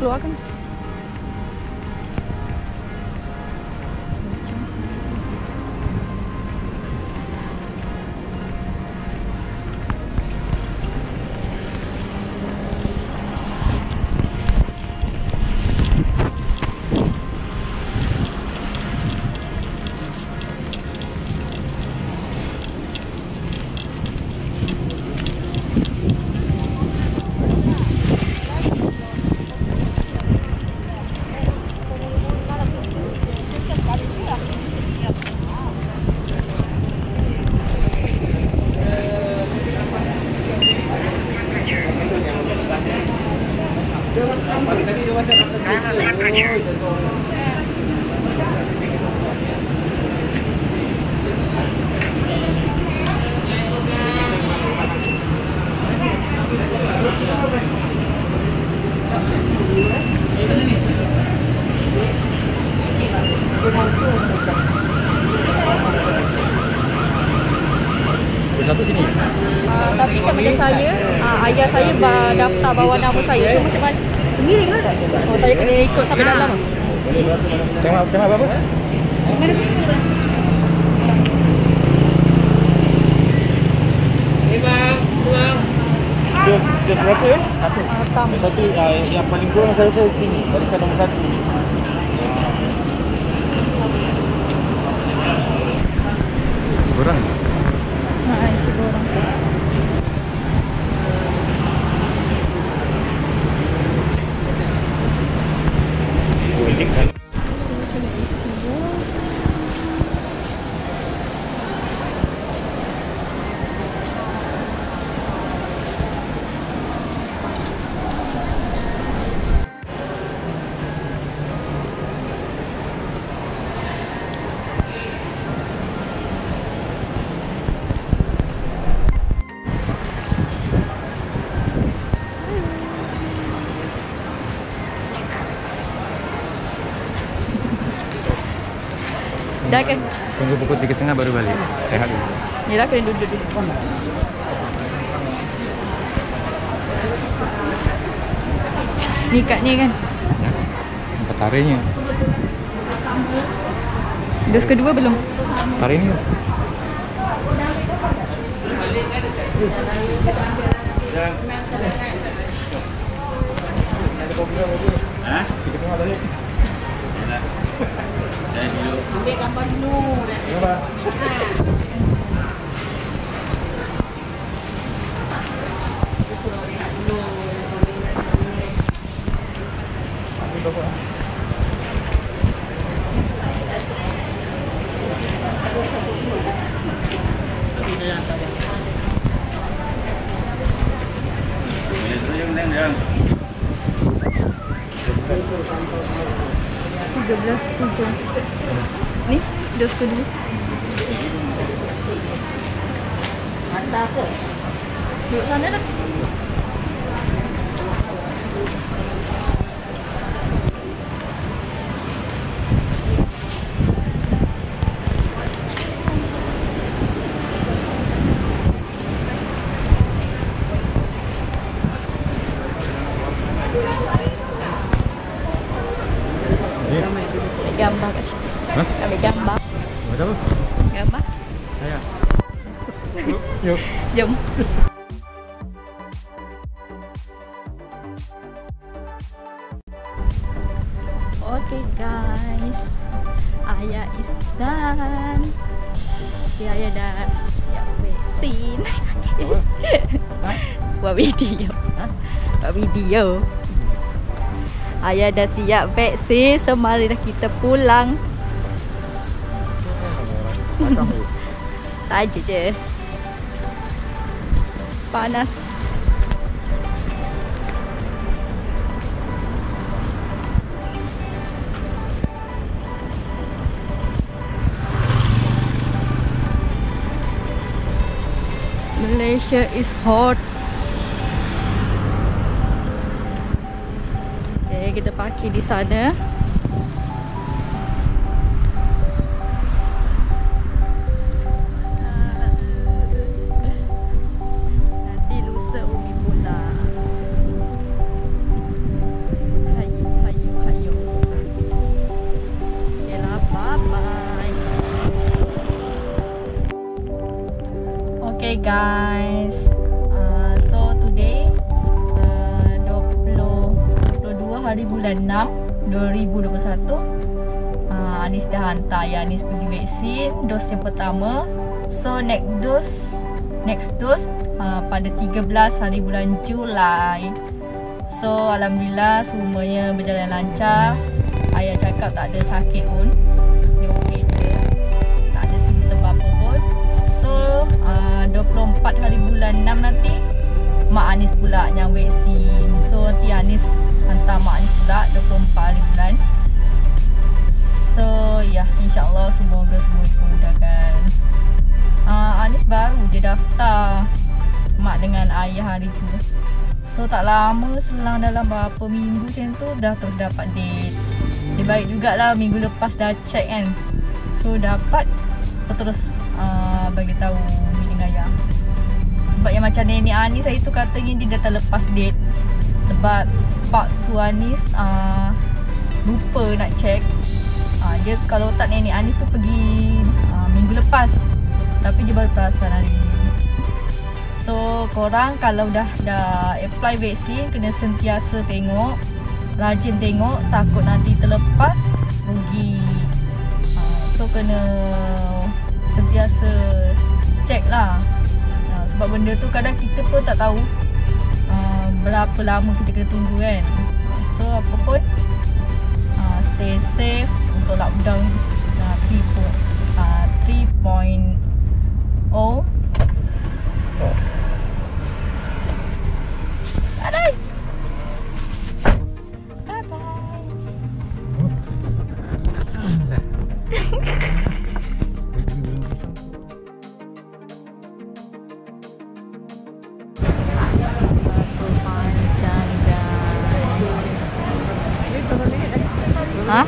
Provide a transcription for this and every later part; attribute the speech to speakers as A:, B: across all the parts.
A: keluarkan.
B: Satu sini.
A: Tapi kan macam saya, ayah saya daftar bawa nama saya. So macam mana? Sendiri lah. Oh, saya kena ikut sampai dalam.
B: Tengah berapa? Dos berapa ya? Satu. Satu yang paling kurang saya rasa sini. Barisan nombor 1. Kurang.
A: Isi borang. Dah kan?
B: Tunggu pukul 3.30 baru balik. Sehat dulu.
A: Yelah, kena duduk dulu. Ni kat ni kan?
B: Nampak tarinya.
A: Dos kedua belum?
B: Tari ni. Hah? 3.30 balik.
A: Ambil gambar dulu.
B: Kenapa?
A: Ni, dos kedua. Duduk sana dah. Ambil gambar kat situ.
B: Hah?
A: Ambil gambar.
B: Buat apa?
A: Gambar.
B: Saya. Yuk.
A: Jom. Okay guys, ayah is done. Ayah dah siap vaksin. Buat video. Buat video. Ayah dah siap vaksin, so marilah kita pulang. Saja je. Panas. Malaysia is hot. Okay, kita parkir di sana. Nanti lusa umi pula. Lagi. guys. So today 22 hari bulan 6 2021. Anis dah hantar Ayah Anis pergi vaksin dos yang pertama. So next dose pada 13 hari bulan Julai. So alhamdulillah semuanya berjalan lancar. Ayah cakap tak ada sakit pun. Dia okey je. Tak ada simptom apa pun. So 24 hari bulan 6 nanti Mak Anis pula yang vaksin. So nanti Anis hantar Mak Anis pula 24 hari bulan. So ya, insyaAllah semoga semua dimudahkan. Anis baru je daftar Mak dengan Ayah hari tu. So tak lama, selang dalam berapa minggu macam tu dah terus dapat date. Dia baik jugalah, minggu lepas dah check kan. So dapat terus bagi tahu Umi dengan Ayah. Sebab yang macam nenek Anis hari tu katanya dia dah terlepas date. Sebab Pak Su Anis lupa nak check. Dia kalau tak nenek Anis tu pergi minggu lepas. Tapi dia baru perasan hari ni. So korang kalau dah apply vaksin kena sentiasa tengok, rajin tengok, takut nanti terlepas rugi. So kena sentiasa check lah. Sebab benda tu kadang kita pun tak tahu berapa lama kita kena tunggu kan. So apa pun stay safe untuk lockdown 3.0. Bye-bye. Hah?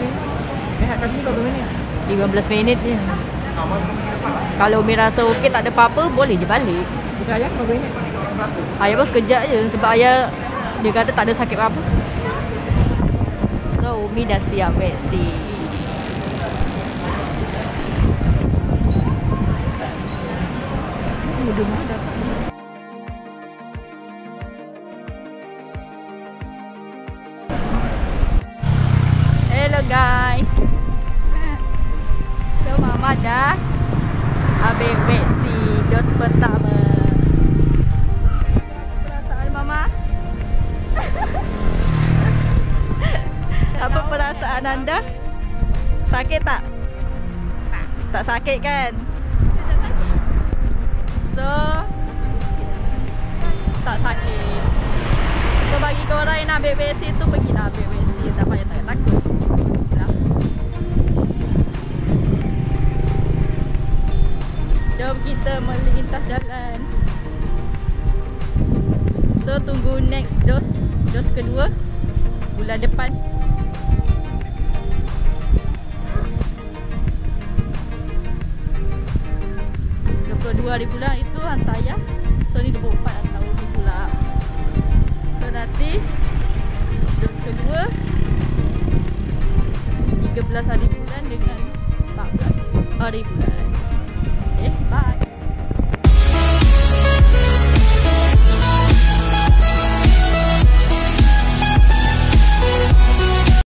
A: 15 minit je. Kalau Umi rasa okey tak ada apa-apa, boleh je balik.
C: Ayah berapa minit?
A: Ayah pun sekejap je sebab Ayah dia kata tak ada sakit apa-apa. So Umi dah siap vaksin. Mudah-mudahan dapat. Hello guys. So Mama dah habis vaksin dos pertama. Perasaan Mama? Apa perasaan anda? Sakit tak? Tak sakit kan? So tak sakit. So bagi korang yang nak ambil vaksin tu, pergilah ambil vaksin. Tak payah takut. Jom kita melintas jalan. So tunggu next dos kedua bulan depan. 22 hari bulan itu hantar Ayah. So ni 24 hantar Umi pula. So nanti dos kedua 13 hari bulan dengan 14 hari bulan. Okay, bye.